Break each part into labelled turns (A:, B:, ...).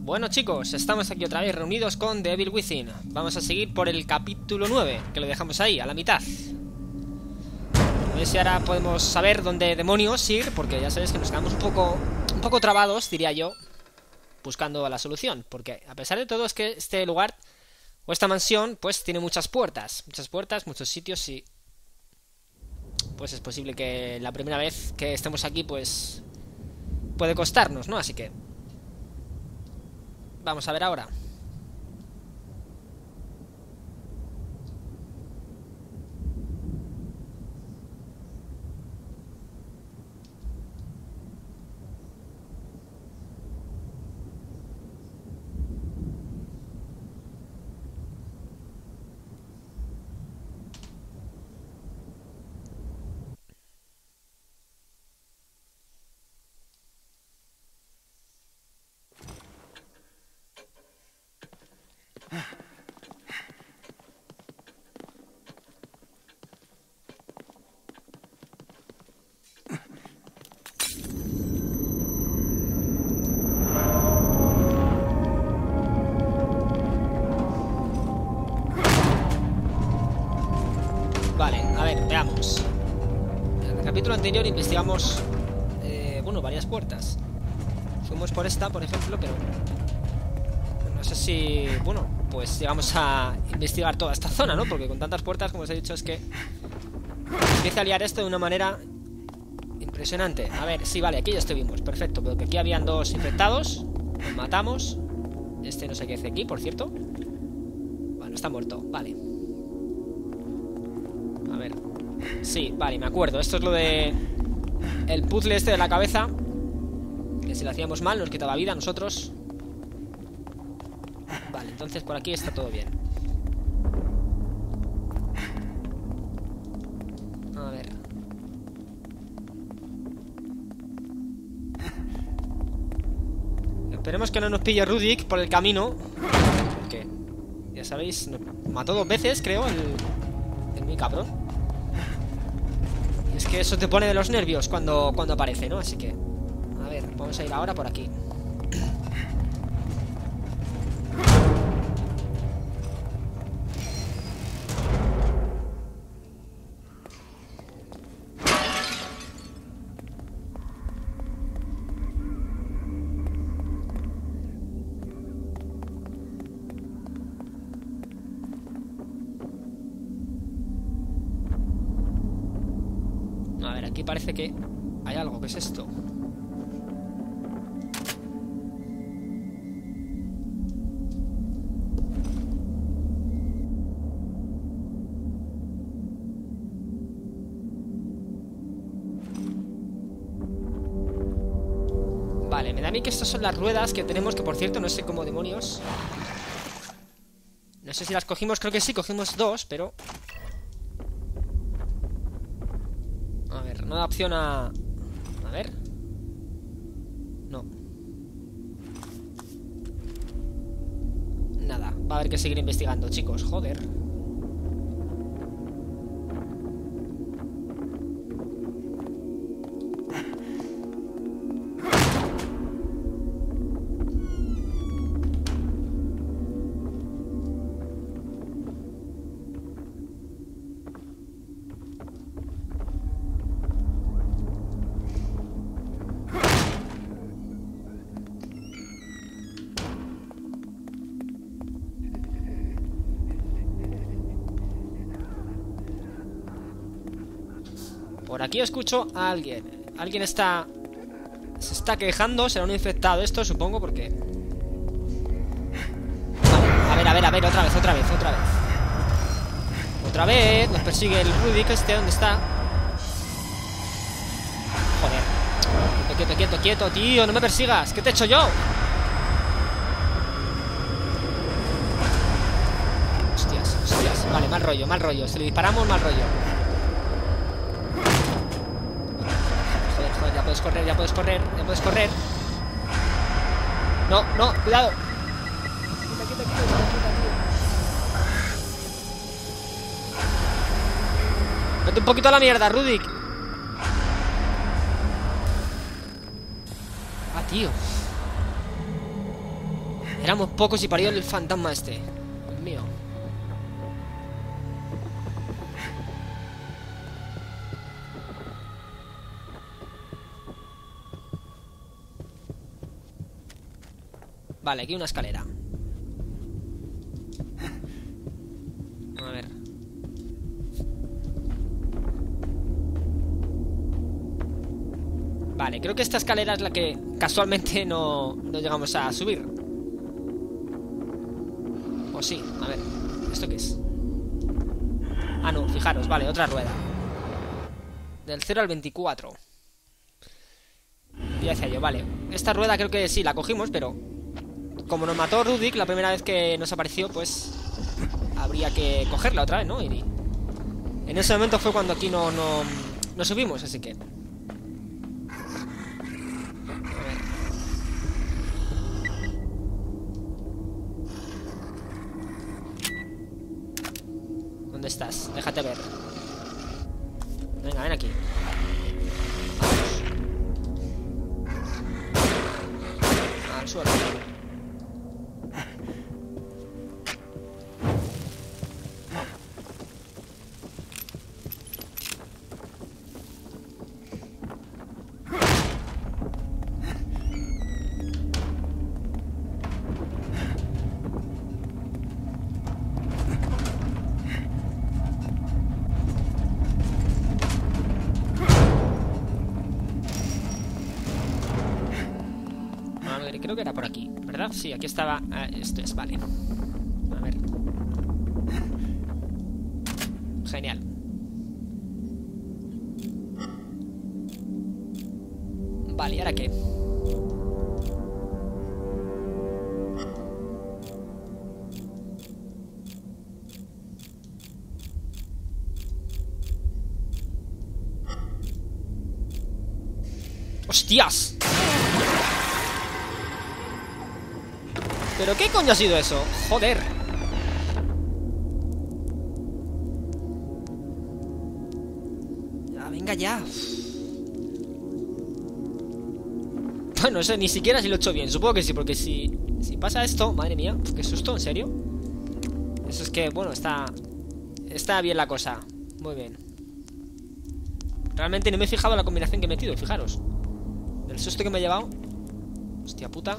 A: Bueno chicos, estamos aquí otra vez reunidos con The Evil Within. Vamos a seguir por el capítulo 9, que lo dejamos ahí, a la mitad. A ver si ahora podemos saber dónde demonios ir, porque ya sabéis que nos quedamos un poco trabados, diría yo, buscando la solución. Porque a pesar de todo es que este lugar, o esta mansión, pues tiene muchas puertas, muchos sitios y... pues es posible que la primera vez que estemos aquí, pues... puede costarnos, ¿no? Así que... vamos a ver ahora. Vale, a ver, veamos. En el capítulo anterior investigamos bueno, varias puertas. Fuimos por esta, por ejemplo, pero no sé si... bueno, pues llegamos a investigar toda esta zona, ¿no? Porque con tantas puertas, como os he dicho, es que empieza a liar esto de una manera impresionante. A ver, sí, vale, aquí ya estuvimos, perfecto. Pero que aquí habían dos infectados. Los matamos. Este no sé qué hace aquí, por cierto. Bueno, está muerto, vale. A ver. Sí, vale, me acuerdo. Esto es lo de... el puzzle este de la cabeza. Que si lo hacíamos mal nos quitaba vida a nosotros. Vale, entonces por aquí está todo bien. A ver. Esperemos que no nos pille Ruddick por el camino. Porque, ya sabéis, nos mató 2 veces, creo, el muy cabrón. Y es que eso te pone de los nervios cuando aparece, ¿no? Así que, a ver, vamos a ir ahora por aquí. A ver, aquí parece que hay algo. ¿Qué es esto? Vale, me da a mí que estas son las ruedas que tenemos, que por cierto no sé cómo demonios. No sé si las cogimos, creo que sí, cogimos 2, pero... a ver, no da opción a... a ver. No. Nada, va a haber que seguir investigando, chicos, joder. Por aquí escucho a alguien. Alguien está... se está quejando. Será un infectado esto, supongo, porque... vale, a ver, otra vez. Otra vez, nos persigue el Ruddick este, ¿dónde está? Joder. Quieto, tío, no me persigas. ¿Qué te he hecho yo? Hostias. Vale, mal rollo. Si le disparamos, mal rollo. Joder, ya puedes correr. No, cuidado. Quita, tío. Vete un poquito a la mierda, Ruddick. Ah, tío. Éramos pocos y parió el fantasma este. Dios mío. Vale, aquí una escalera. A ver. Vale, creo que esta escalera es la que casualmente no llegamos a subir. O sí, a ver. ¿Esto qué es? Ah, no, fijaros, vale, otra rueda. Del 0 al 24. Y hacia yo, vale. Esta rueda creo que sí, la cogimos, pero como nos mató Ruddick la primera vez que nos apareció, pues habría que cogerla otra vez, ¿no? Y en ese momento fue cuando aquí no subimos, así que... ¿Dónde estás? Déjate ver. Venga, ven aquí. Al suelo. Creo que era por aquí, ¿verdad? Sí, aquí estaba... esto es, vale. A ver. Genial. Vale, ¿y ahora qué? ¡Hostias! ¿Pero qué coño ha sido eso? ¡Joder! Ya, venga ya. Bueno, no sé ni siquiera si lo he hecho bien. Supongo que sí, porque si pasa esto... Madre mía, qué susto, ¿en serio? Eso es que, bueno, está bien la cosa. Muy bien. Realmente no me he fijado en la combinación que he metido, fijaros. Del susto que me he llevado. Hostia puta.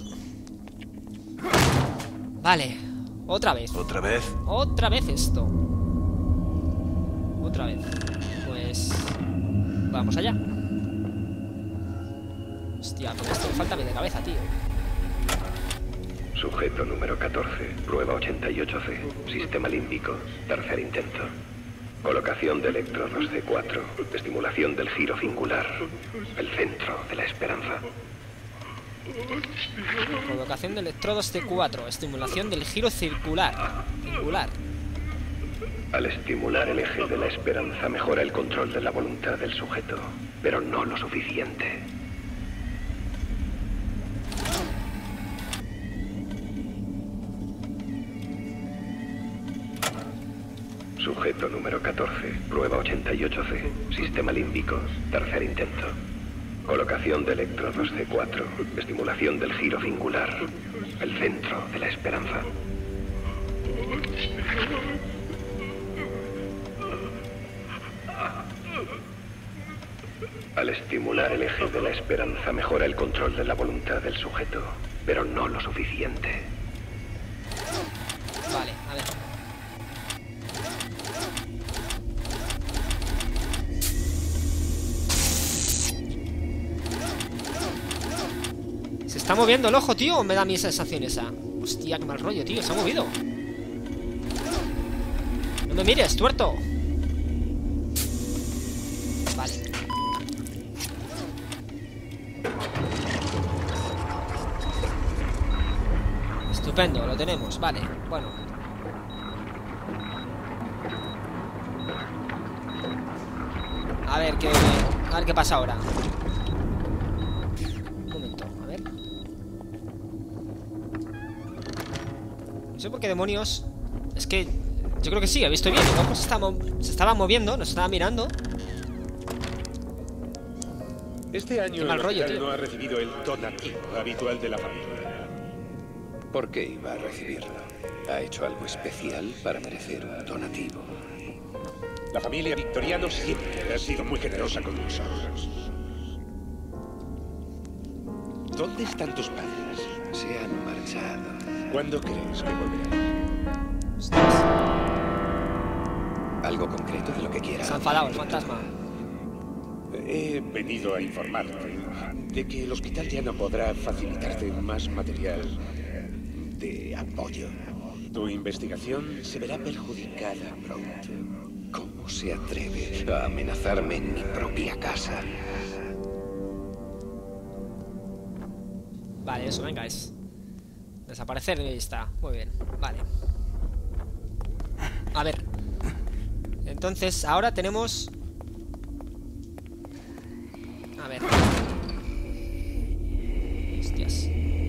A: Vale, otra vez.
B: ¿Otra vez?
A: Otra vez esto. Otra vez. Pues... vamos allá. Hostia, con esto me falta bien de cabeza, tío.
C: Sujeto número 14, prueba 88C, sistema límbico, tercer intento. Colocación de electrodos C4, estimulación del giro cingular, el centro de la esperanza.
A: Colocación de electrodos C4, estimulación del giro circular.
C: Al estimular el eje de la esperanza mejora el control de la voluntad del sujeto, pero no lo suficiente. Sujeto número 14, prueba 88C, sistema límbico, tercer intento. Colocación de electrodos C4, estimulación del giro cingular, el centro de la esperanza. Al estimular el eje de la esperanza mejora el control de la voluntad del sujeto, pero no lo suficiente.
A: Vale, a ver. ¿Se está moviendo el ojo, tío? ¿O me da a mí esa sensación esa? Hostia, qué mal rollo, tío. Se ha movido. No me mires, tuerto. Vale. Estupendo, lo tenemos, vale. Bueno. A ver qué pasa ahora. Un momento, a ver. No sé por qué demonios. Es que yo creo que sí, he visto bien. El ojo se estaba moviendo, nos estaba mirando.
D: Este año
A: Qué mal
D: el
A: rollo,
D: hospital
A: tío.
D: no ha recibido el donativo habitual de la familia.
C: ¿Por qué iba a recibirlo? Ha hecho algo especial para merecer un donativo.
B: La familia Victoriano siempre ha sido muy generosa con nosotros. ¿Dónde están tus padres?
C: Se han marchado.
B: ¿Cuándo crees que volverán?
A: Ostras,
C: ¿Algo concreto de lo que quieras?
A: se ha enfadado el fantasma.
B: He venido a informarte de que el hospital ya no podrá facilitarte más material de apoyo. Tu investigación se verá perjudicada pronto.
C: ¿Cómo se atreve a amenazarme en mi propia casa?
A: Vale, eso, venga, es desaparecer de vista. Muy bien, vale. A ver. Entonces, ahora tenemos... A ver. Hostias.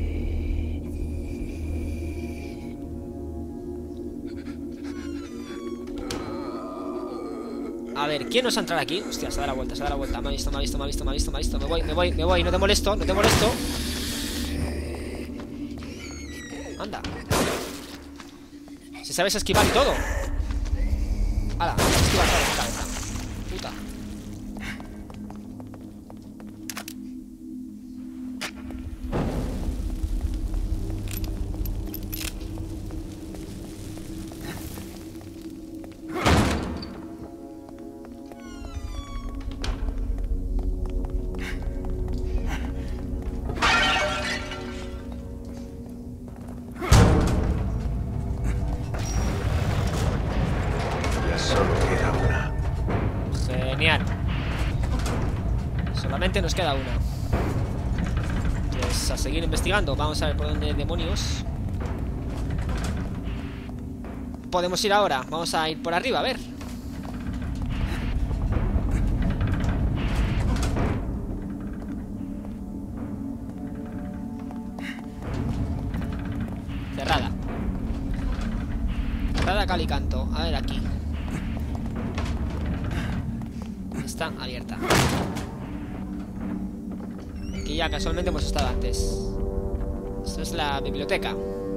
A: A ver, ¿quién nos va a entrar aquí? Hostia, se da la vuelta, se da la vuelta. Me ha visto, me ha visto, me ha visto, me ha visto, me ha visto. Me voy, no te molesto, no te molesto. Anda. Si sabes esquivar y todo. Hala, esquivar todo, cabeza. Puta.
C: Solo queda una.
A: Genial. Solamente nos queda una. Pues a seguir investigando. Vamos a ver por dónde demonios podemos ir ahora. Vamos a ir por arriba, a ver. Cerrada. Cerrada cal y canto. A ver aquí. Está abierta. Aquí ya casualmente hemos estado antes. Esto es la biblioteca.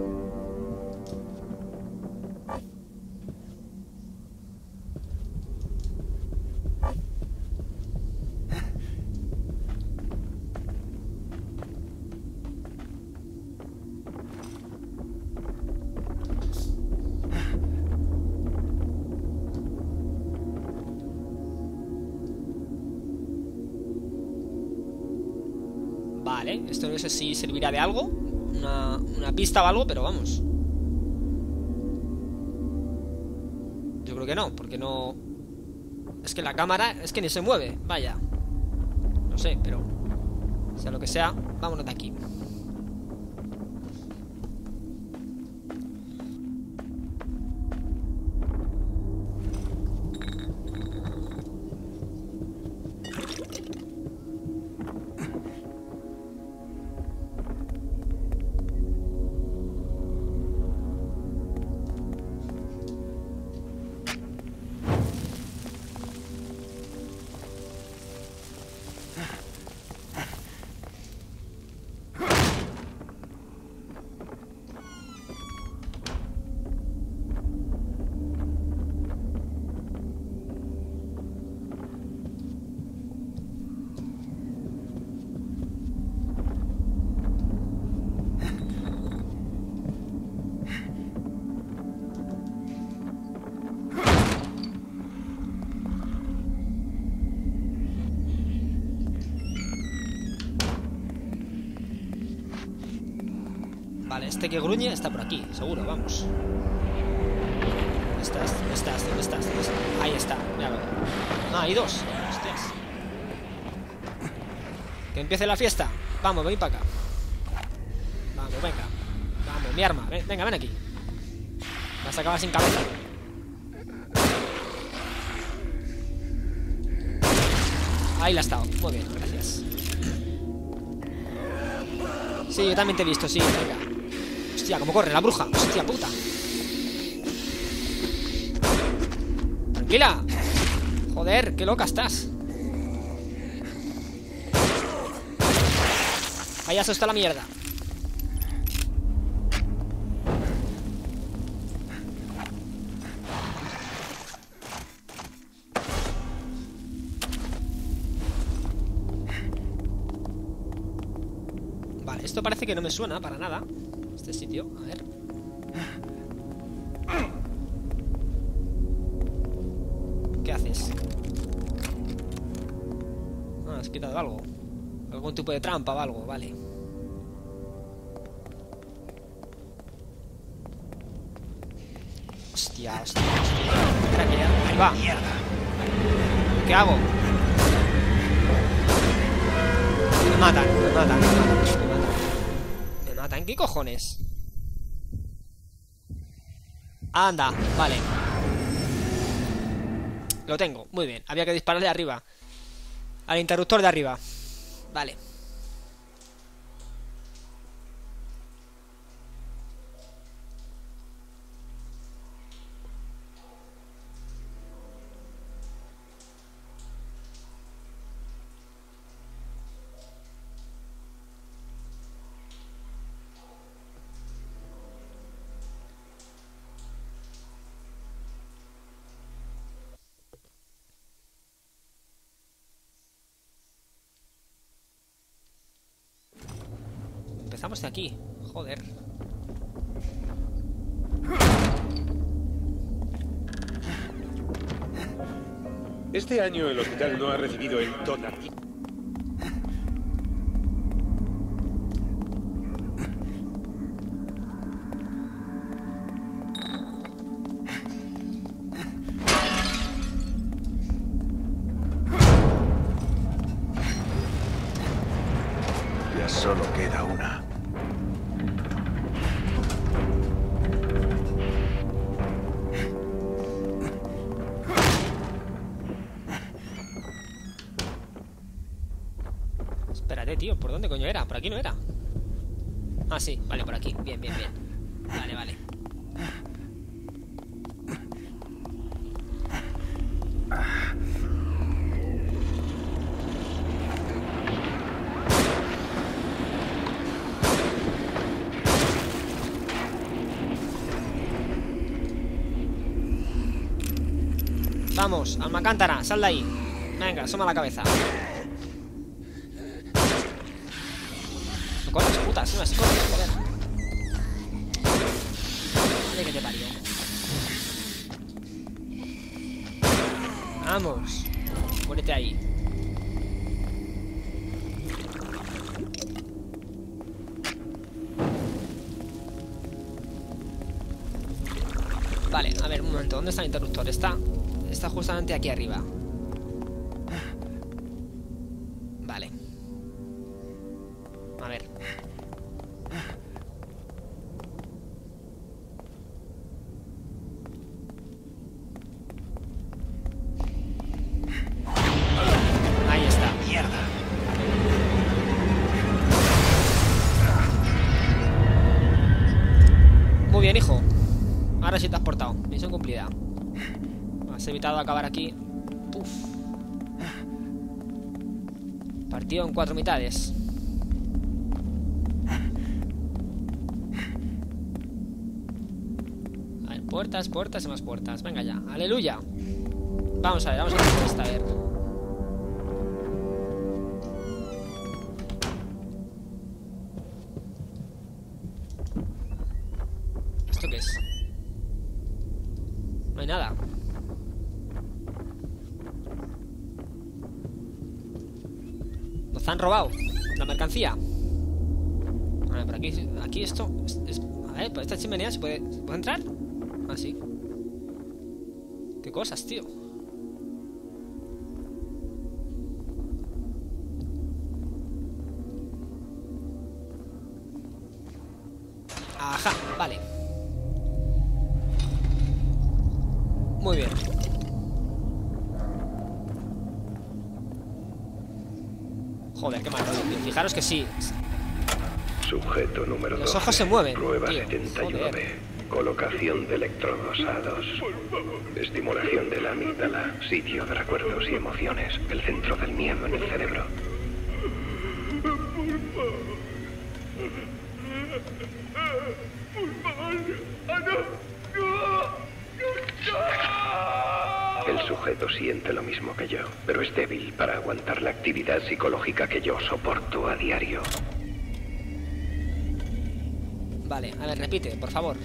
A: Vale, esto no sé si servirá de algo. Una pista o algo, pero vamos. Yo creo que no, porque no... Es que la cámara es que ni se mueve, vaya. No sé, pero... Sea lo que sea, vámonos de aquí. Vale, este que gruñe está por aquí, seguro, vamos. ¿Dónde estás? ¿Dónde estás? ¿Dónde estás? ¿Dónde estás? Ahí está, míralo. Ah, hay dos. Hostias. Que empiece la fiesta. Vamos, ven para acá. Vamos, venga. Vamos, mi arma. Venga, ven aquí. Vas a acabar sin cabeza. Ahí la ha estado. Muy bien, gracias. Sí, yo también te he visto, sí, venga. Hostia, cómo corre la bruja. Hostia puta. Tranquila. Joder, qué loca estás. Vaya, eso está la mierda. Esto parece que no me suena para nada. Este sitio, a ver. ¿Qué haces? Ah, has quitado algo. Algún tipo de trampa o algo, vale. Hostia, hostia, hostia. Espera que ya... Ahí va. ¿Qué hago? Me matan, me matan, me matan, me matan. ¿Me matan? ¿Qué cojones? Anda, vale. Lo tengo, muy bien. Había que dispararle arriba. Al interruptor de arriba. Vale. Empezamos de aquí. Joder.
B: Este año el hospital no ha recibido el donativo.
D: Ya solo queda una.
A: Espérate, tío, ¿por dónde coño era? ¿Por aquí no era? Ah, sí, vale, por aquí. Bien, bien, bien. Vale, vale. Vamos, alma cántara, sal de ahí. Venga, asoma la cabeza. No corres, puta, sí, así corres, joder. Vale, que te parió. Vamos. Muérete ahí. Vale, a ver, un momento. ¿Dónde está el interruptor? Está justamente aquí arriba. Vale. A ver. Ahí está. Mierda. Muy bien, hijo. Ahora sí te has portado. Misión cumplida. Has evitado acabar aquí. Puf. Partido en 4 mitades. A ver, puertas, puertas y más puertas. Venga ya, aleluya. Vamos a ver esta, a ver. ¿Esto qué es? No hay nada. Nos han robado la mercancía. A ver, por aquí esto es... A ver, por esta chimenea ¿se puede entrar? Ah, sí. Qué cosas, tío. Ajá, vale. Muy bien. Joder, qué mal rollo, tío. Fijaros que sí.
C: Sujeto número 12.
A: Los ojos se mueven,
C: Prueba
A: tío.
C: 79.
A: Joder.
C: Colocación de electrodos A2. Estimulación de la amígdala. Sitio de recuerdos y emociones. El centro del miedo en el cerebro. El sujeto siente lo mismo que yo, pero es débil para aguantar la actividad psicológica que yo soporto a diario.
A: Vale, a ver, repite, por favor.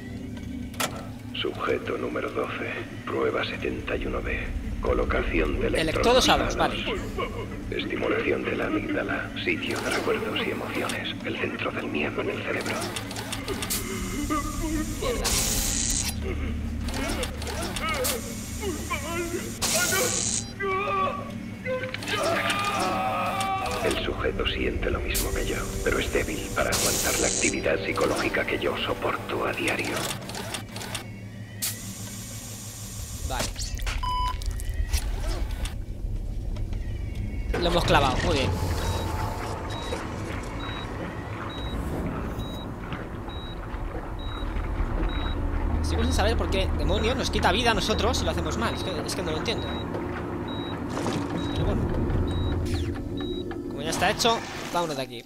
C: Sujeto número 12. Prueba 71B. Colocación de
A: Electrodos altos, vale.
C: Estimulación de la amígdala. Sitio de recuerdos y emociones. El centro del miedo en el cerebro.
A: Mierda.
C: El sujeto siente lo mismo que yo, pero es débil para aguantar la actividad psicológica que yo soporto a diario.
A: Vale. Lo hemos clavado, muy bien. Sigo sin saber por qué demonios nos quita vida a nosotros si lo hacemos mal. Es que no lo entiendo. Pero bueno. Como ya está hecho, vámonos de aquí.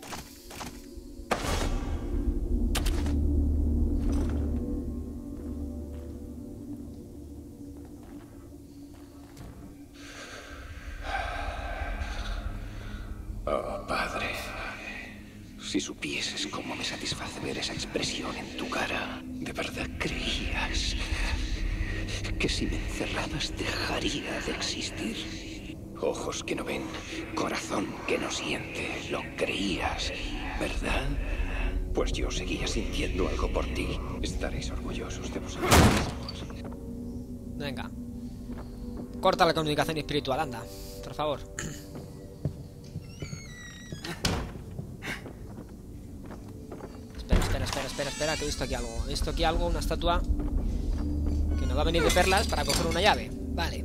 B: Oh, padre. Si supieses cómo me satisface ver esa expresión en tu cara. ¿De verdad creías que si me encerrabas dejaría de existir? Ojos que no ven, corazón que no siente. Lo creías, ¿verdad? Pues yo seguía sintiendo algo por ti. Estaréis orgullosos de vosotros mismos.
A: Venga. Corta la comunicación espiritual, anda. Por favor. Espera, que he visto aquí algo. He visto aquí algo, una estatua que nos va a venir de perlas para coger una llave. Vale.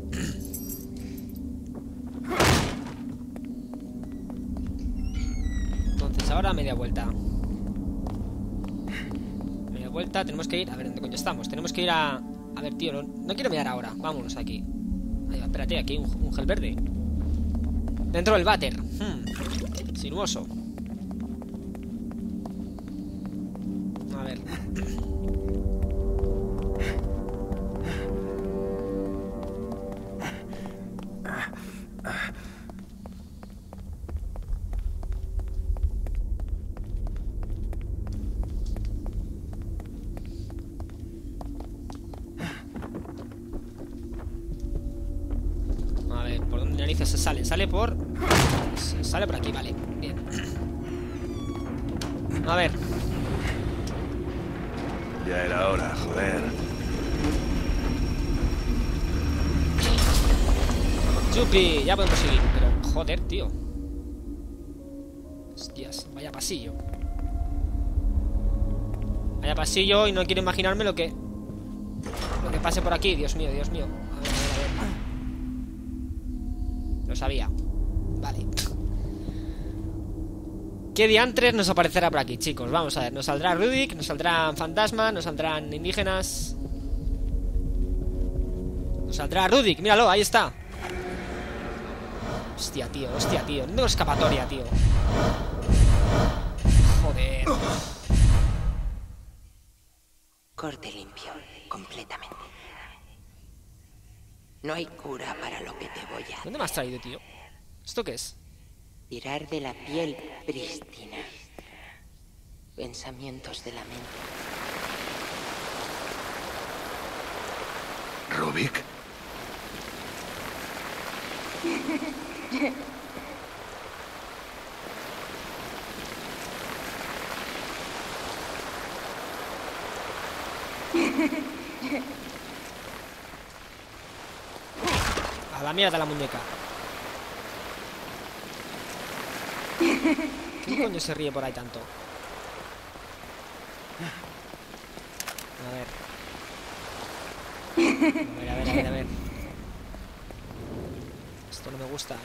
A: Entonces ahora media vuelta. Media vuelta, tenemos que ir... A ver, ¿dónde coño estamos? Tenemos que ir a... A ver, tío, no quiero mirar ahora. Vámonos aquí. Ahí, espérate, aquí hay un gel verde. Dentro del váter. Sinuoso. A ver. A ver, ¿por dónde narices se sale? Sale por aquí, vale. Bien. A ver.
D: Ya era hora, joder.
A: ¡Yupi! Ya podemos seguir. Pero, joder, tío. Hostias, vaya pasillo. Vaya pasillo y no quiero imaginarme lo que pase por aquí. Dios mío, Dios mío. A ver. Lo sabía. Vale. ¿Qué diantres nos aparecerá por aquí, chicos? Vamos a ver, nos saldrá Rudik, nos saldrán fantasmas, nos saldrán indígenas. Nos saldrá Rudik, míralo, ahí está. Hostia, tío, no tengo escapatoria, tío. Joder.
E: Corte limpio, completamente. No hay cura para lo que te voy a...
A: ¿Dónde me has traído, tío? ¿Esto qué es?
E: Tirar de la piel prístina. Pensamientos de la mente.
D: ¿Rubik?
A: A la mierda la muñeca. ¿Quién coño se ríe por ahí tanto? A ver. Esto no me gusta.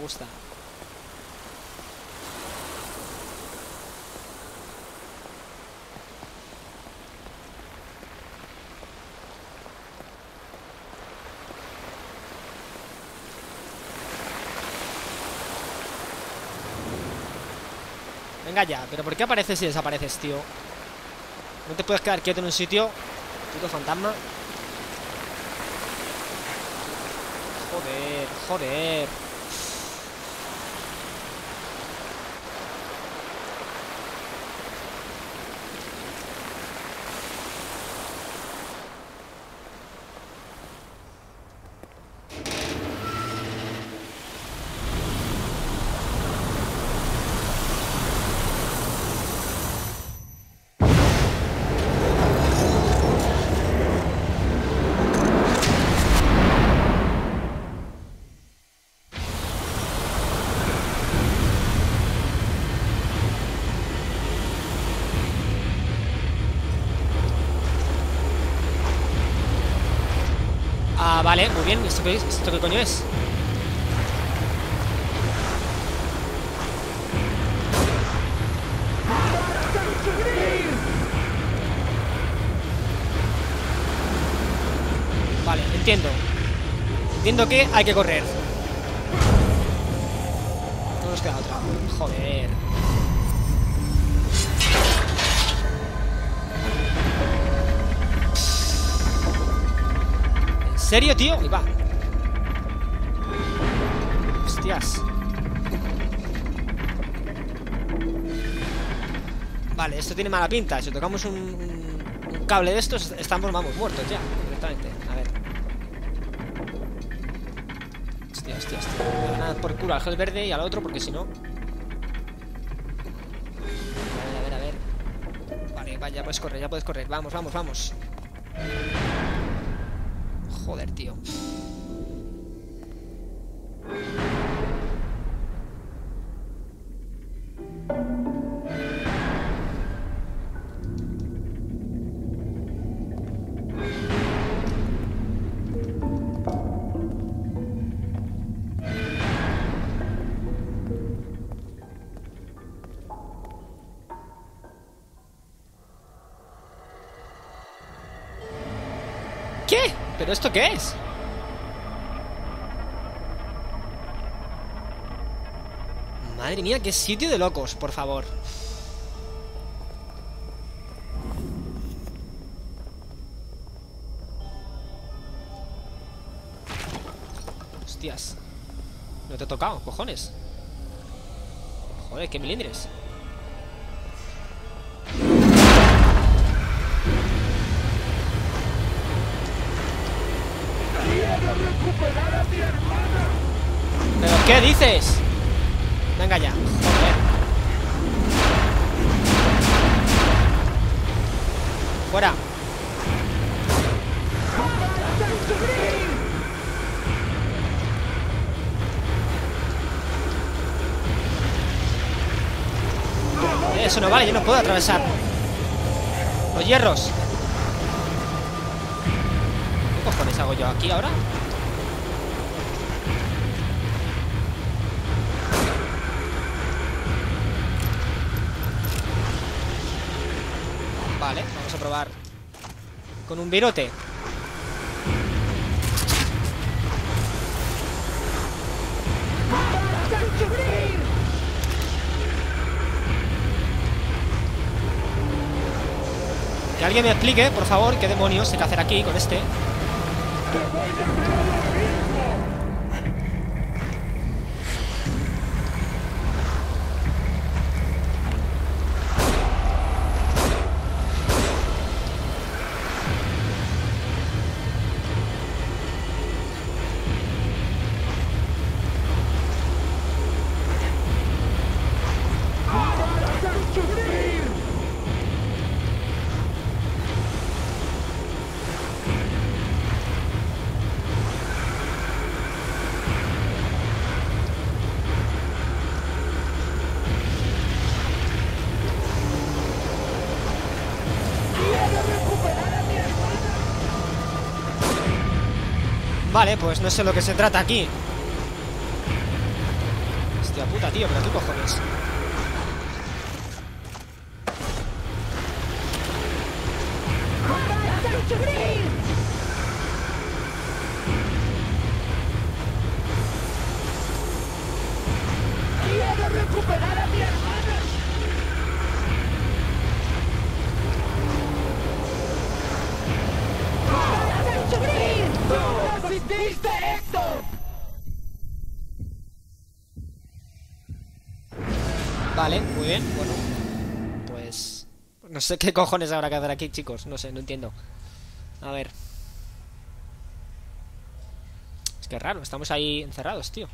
A: Venga ya, pero ¿por qué apareces y desapareces, tío? No te puedes quedar quieto en un sitio, puto fantasma. Joder. Ah, vale, muy bien. ¿Esto qué coño es? Vale, entiendo. Entiendo que hay que correr. No nos queda otra. Joder. ¿En serio, tío? Ahí va. Hostias. Vale, esto tiene mala pinta. Si tocamos un cable de estos, estamos, vamos, muertos ya, directamente. A ver. Hostia. Voy a ganar por culo al gel verde y al otro, porque si no... A ver. Vale, vaya, ya puedes correr. Vamos. Joder, tío. ¿Qué? ¿Pero esto qué es? Madre mía, qué sitio de locos, por favor. Hostias. No te he tocado, cojones. Joder, qué milindres. ¿Pero qué dices? Venga ya, joder. Fuera. Eso no vale, yo no puedo atravesar los hierros. ¿Qué cojones hago yo aquí ahora? Vale, vamos a probar con un virote. Que alguien me explique, por favor, qué demonios hay que hacer aquí con este. Vale, pues no sé lo que se trata aquí. Hostia puta, tío, pero qué cojones.
F: ¡Quiero recuperar a mi hermana! ¡No hiciste esto!
A: Vale, muy bien, bueno. Pues... no sé qué cojones habrá que hacer aquí, chicos. No sé, no entiendo. A ver. Es que es raro, estamos ahí encerrados, tío.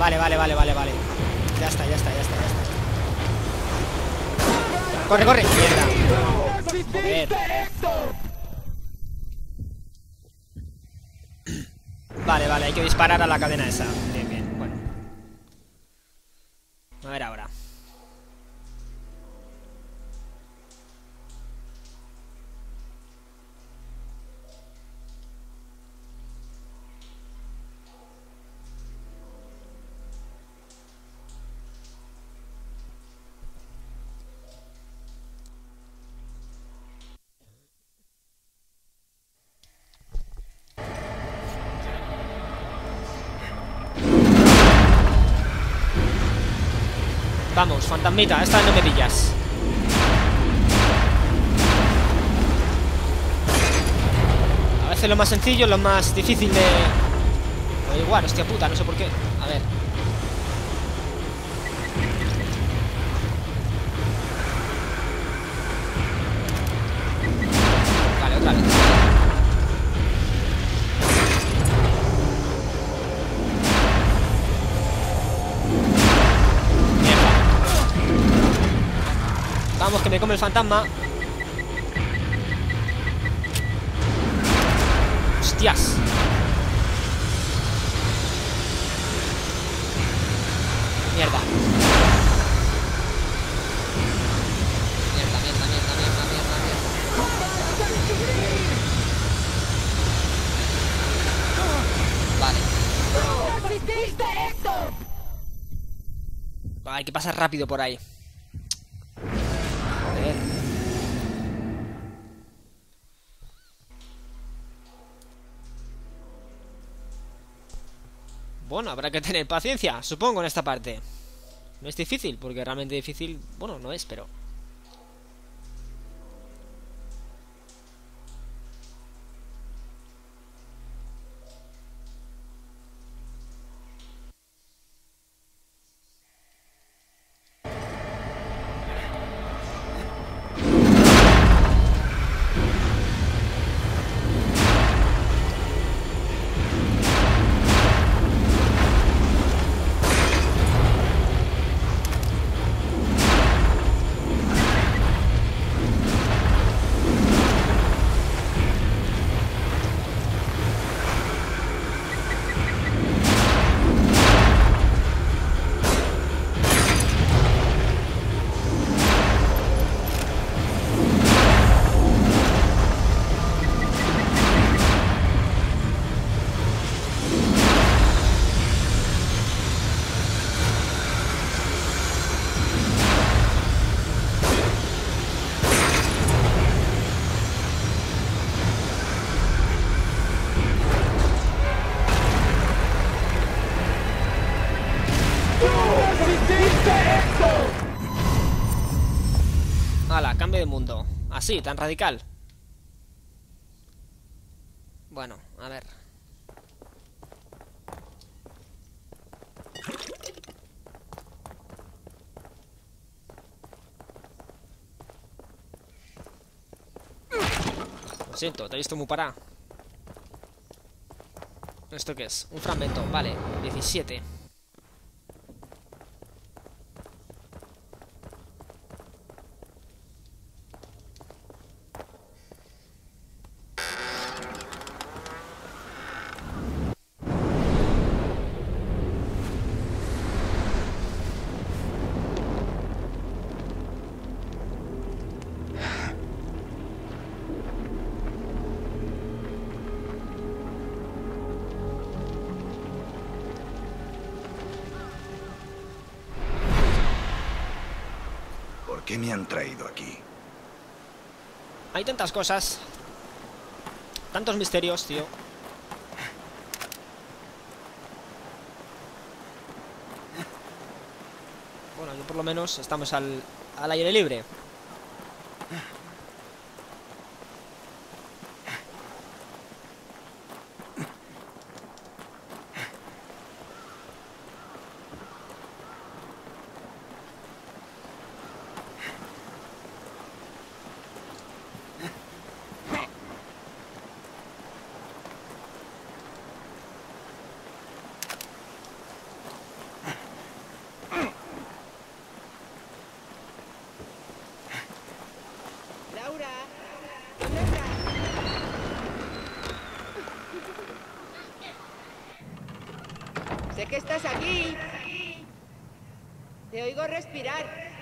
A: Vale. Ya está. Corre. Mierda.
F: ¿Cómo hiciste esto?
A: Vale, hay que disparar a la cadena esa. Bien, bueno. A ver ahora. Vamos, fantasmita, esta no me pillas. A veces lo más sencillo es lo más difícil de... O igual, hostia puta, no sé por qué. A ver. Vale, otra vez. Vamos, que me come el fantasma. Hostias. Mierda. Vale.
F: ¿Cómo hiciste esto?
A: Hay que pasar rápido por ahí. Joder. Bueno, habrá que tener paciencia, supongo, en esta parte. No es difícil, porque realmente difícil... Bueno, no es, pero... Hala, cambio de mundo. Así, tan radical. Bueno, a ver. Lo siento, te he visto muy parado. ¿Esto qué es? Un fragmento, vale, 17.
D: ¿Por qué me han traído aquí?
A: Hay tantas cosas. Tantos misterios, tío. Bueno, yo por lo menos estamos al aire libre.
G: Sé que estás aquí. Te oigo respirar.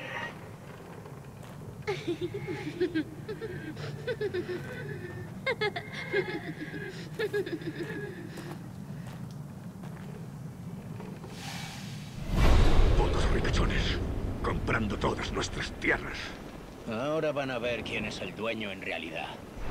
B: Putos ricachones, comprando todas nuestras tierras.
H: Ahora van a ver quién es el dueño en realidad.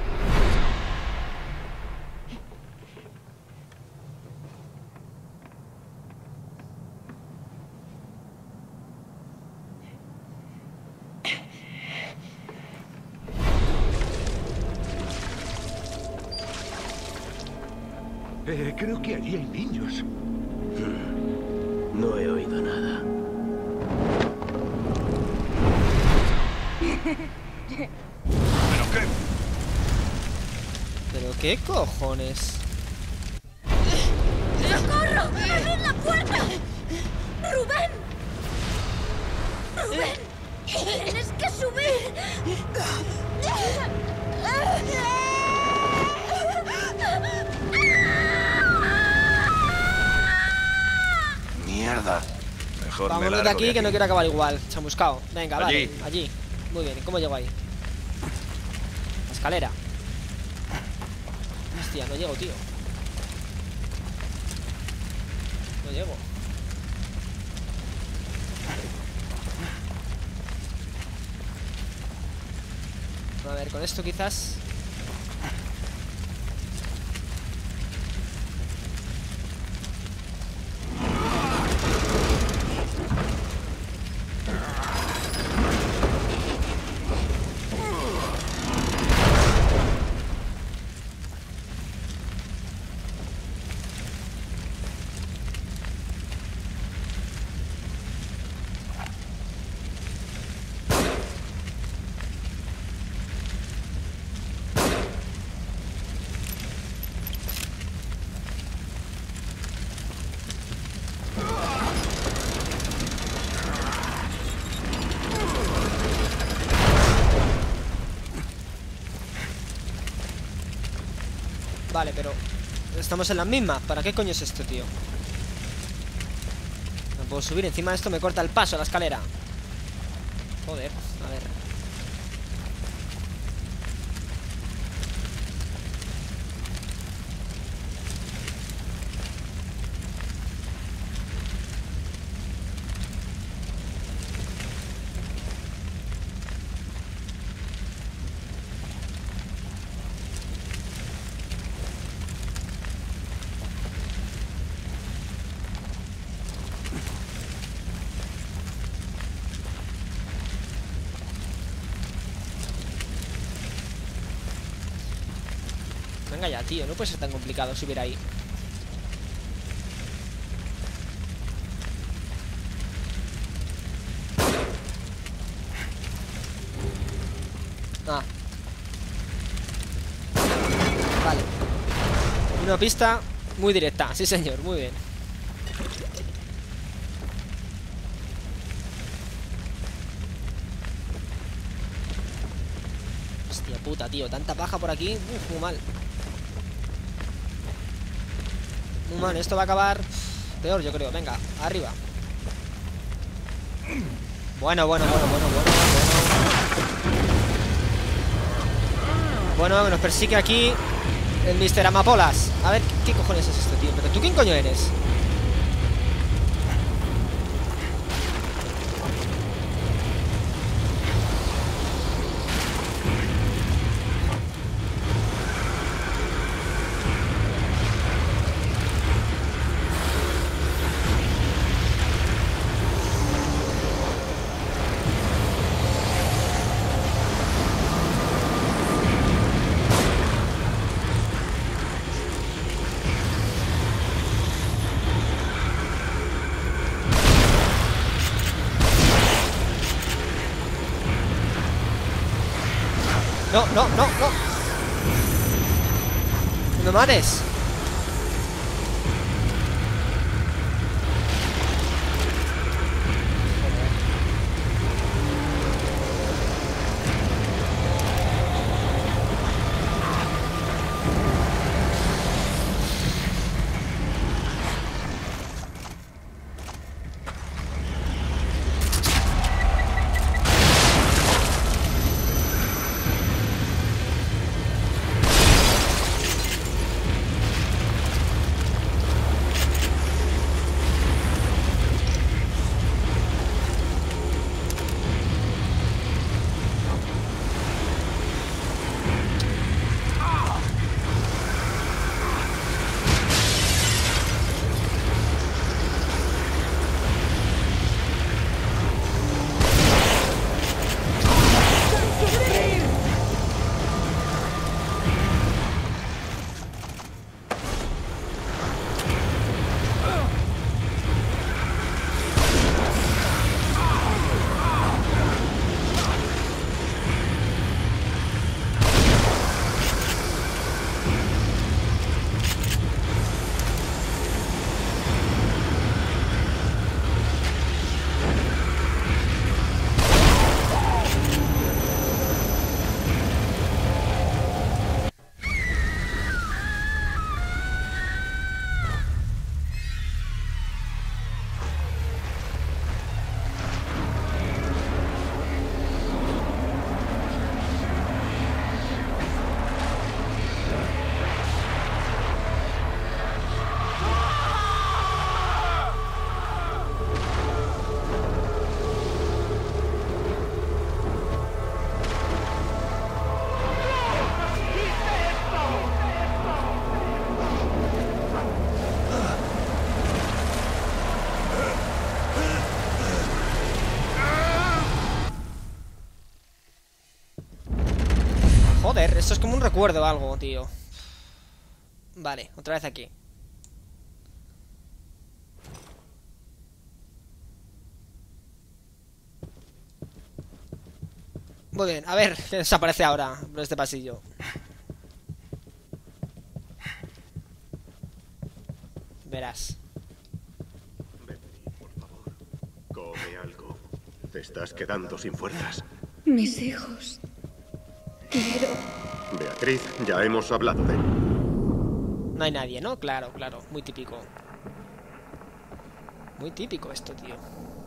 B: Creo que allí hay niños.
H: No he oído nada.
B: ¿Pero qué?
A: ¿Pero qué cojones?
F: ¡Socorro! ¡Abrid la puerta! ¡Rubén! ¡Rubén! ¡Tienes que subir!
D: Mierda. Mejor me
A: Vámonos de
D: largo
A: aquí que no quiero acabar igual. Chamuscao. Venga,
B: Allí.
A: vale. Allí. Muy bien. ¿Y cómo llego ahí? La escalera. Hostia, no llego, tío. No llego. A ver, con esto quizás. Vale, pero estamos en la misma. ¿Para qué coño es esto, tío? No puedo subir. Encima de esto me corta el paso a la escalera. Joder, a ver. Venga ya, tío, no puede ser tan complicado subir ahí. Ah. Vale. Una pista muy directa, sí señor, muy bien. Hostia puta, tío, tanta paja por aquí. Muy mal. Muy mal, esto va a acabar peor, yo creo. Venga, arriba. Bueno. Bueno, nos persigue aquí el Mr. Amapolas. A ver, ¿qué cojones es esto, tío? ¿Pero tú quién coño eres? No. No me mates. Joder, esto es como un recuerdo o algo, tío. Vale, otra vez aquí. Muy bien, a ver qué desaparece ahora por este pasillo. Verás.
C: Bethany, por favor. Come algo. Te estás quedando sin fuerzas.
F: Mis hijos. Quiero...
C: Beatriz, ya hemos hablado de...
A: No hay nadie, ¿no? Claro, claro, muy típico. Muy típico esto, tío.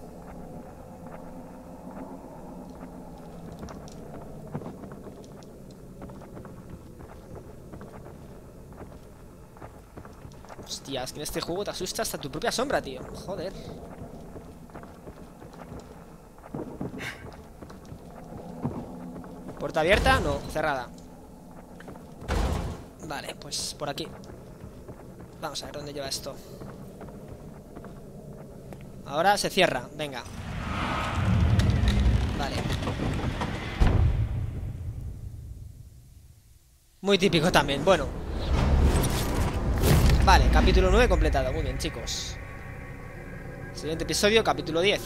A: Hostia, es que en este juego te asusta hasta tu propia sombra, tío. Joder. ¿Puerta abierta? No, cerrada. Vale, pues por aquí. Vamos a ver dónde lleva esto. Ahora se cierra, venga. Vale. Muy típico también, bueno. Vale, capítulo 9 completado. Muy bien, chicos. Siguiente episodio, capítulo 10.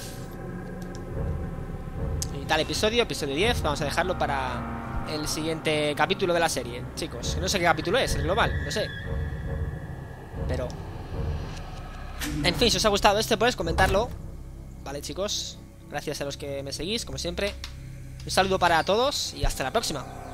A: Y tal episodio, episodio 10. Vamos a dejarlo para el siguiente capítulo de la serie, chicos. No sé qué capítulo es, el global, no sé. Pero... en fin, si os ha gustado este, pues comentarlo. Vale, chicos. Gracias a los que me seguís, como siempre. Un saludo para todos y hasta la próxima.